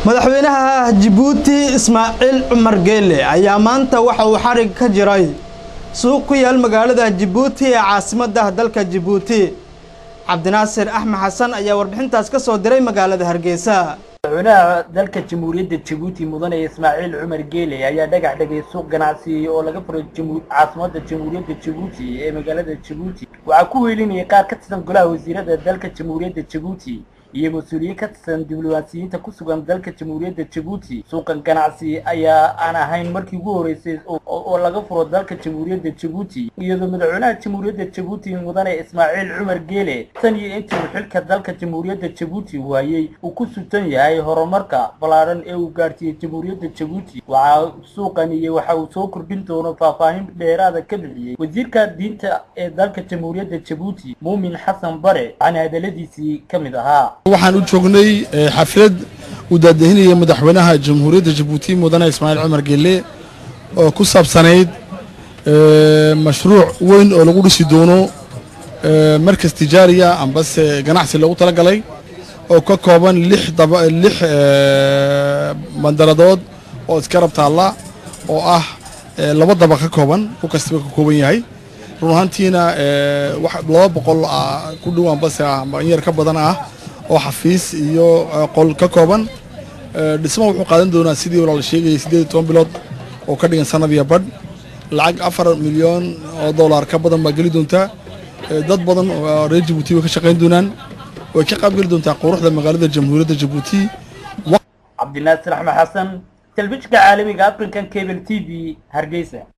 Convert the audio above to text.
madaxweynaha Djibouti Ismaaciil Cumar Geele ayaa maanta waxa uu xarig ka jiray suuq ku yaal magaalada Djibouti ee caasimadda dalka Djibouti. Cabdinaasir Axmed Xasan ayaa warbixintaas ka soo diray magaalada Hargeysa. madaxweynaha dalka Jamhuuriyadda Djibouti mudane Ismaaciil Cumar Geele ayaa dhagax dhigay suuq ganacsi oo laga furay caasimadda Jamhuuriyadda Djibouti ee magaalada Djibouti. Waxa ku weelinayay qaar ka tirsan golaha wasiirada dalka Jamhuuriyadda Djibouti iyo mas'uuliyiin ka tirsan diblomaasiyiinta ku sugan dalka Jamhuuriyadda Djibouti. Suuqan ganacsi ayaa aan ahayn markii ugu horeysay oo laga furo dalka Jamhuuriyadda Djibouti, iyadoo madaxweynaha Jamhuuriyadda Djibouti mudane Ismaaciil Cumar Geele tan iyo intii uu xilka dalka Jamhuuriyadda Djibouti waayay uu ku sutan yahay horumarka ballaaran ee uu gaarsiiyay Jamhuuriyadda Djibouti. Waxa suuqan iyo waxa uu soo kordhin doono faahfaahin dheeraad ah ka bixiyay wasiirka diinta ee dalka Jamhuuriyadda Djibouti Muumin Xasan Bare aan hadaladiisii ka mid ahaa. waxaan u joognay xaflad u daadahinaya madaxweynaha Jamhuuriyadda Djibouti mudane Ismaaciil Cumar Geele oo ku saabsanayd mashruuc weyn oo lagu dhisi doono markas tijaariya ambase ganacsi lagu talagalay oo ka kooban 6 mandaradood oo iska rabtaala oo ah 2 dabaq ka kooban ku kastaba ka kooban yahay run ahaantiina wax 200 ku dhow ambase yar ka badan ah oo xafiis iyo qol ka kooban. dhismaha wuxuu qaadan doonaa sidii walaal sheegay 18 bilood oo ka dhigan sanad iyo badh lacag 4 milyan oo dollar ka badan baa gali doonta. dad badan oo reer Djibouti ka shaqeyn doonaan oo ka qayb gali doonta quruxda magaalada Jamhuuriyadda Djibouti. Cabdinaasir Axmed Xasan, telefishinka caalamiga African Cable TV, Hargeysa.